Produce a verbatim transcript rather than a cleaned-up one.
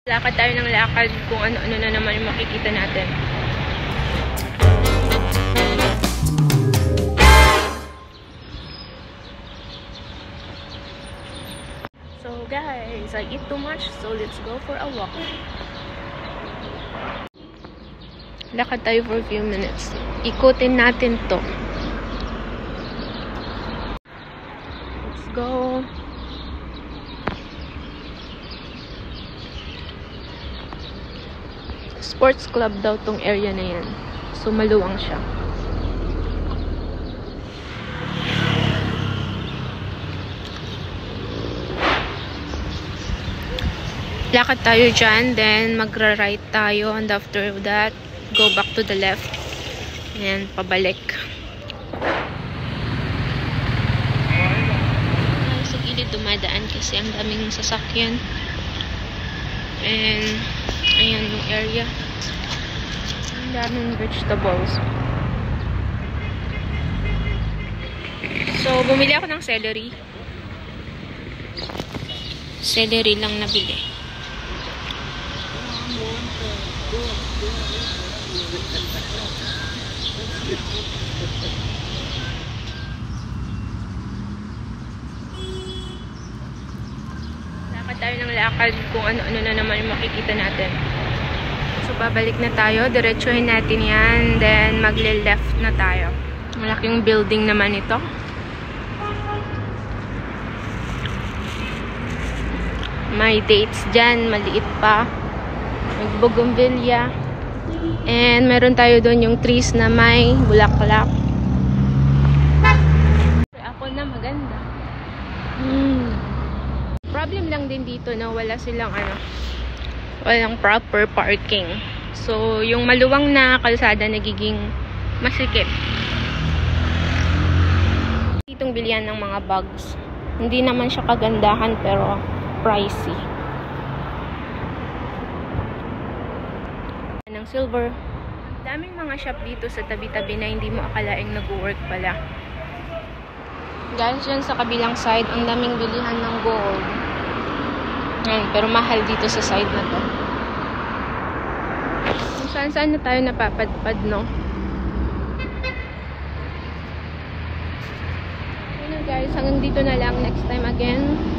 Lakad tayo ng lakad kung ano-ano na naman yung makikita natin. So guys, I eat too much, so let's go for a walk. Lakad tayo for a few minutes. Ikutin natin to. Let's go. Sports club daw tong area na yan. So maluwang siya. Lakad tayo dyan, then magra-right tayo, and after that go back to the left and pabalik. Ay, sa gilid dumadaan kasi ang daming sasakyan, and ayan yung area, ang daming vegetables. So bumili ako ng celery celery lang nabili. Lakad tayo ng lakad kung ano-ano na naman yung makikita natin. So babalik na tayo, diretsuhin natin yan, then magle-left na tayo. Malaking building naman ito. May dates dyan, maliit pa. May bougainvillea. And meron tayo doon yung trees na may bulaklak. Ako na maganda. Hmm. Problem lang din dito na wala silang ano, walang proper parking. So yung maluwang na kalsada nagiging masikip. Itong bilihan ng mga bags. Hindi naman siya kagandahan pero pricey. Ng silver. Daming mga shop dito sa tabi-tabi na hindi mo akalaing nag-work pala. Guys, dyan sa kabilang side, ang daming bilihan ng gold. Ayan, pero mahal dito sa side na to. Kung saan-saan na tayo napapadpad, no? Ayan na guys, hanggang dito na lang. Next time again.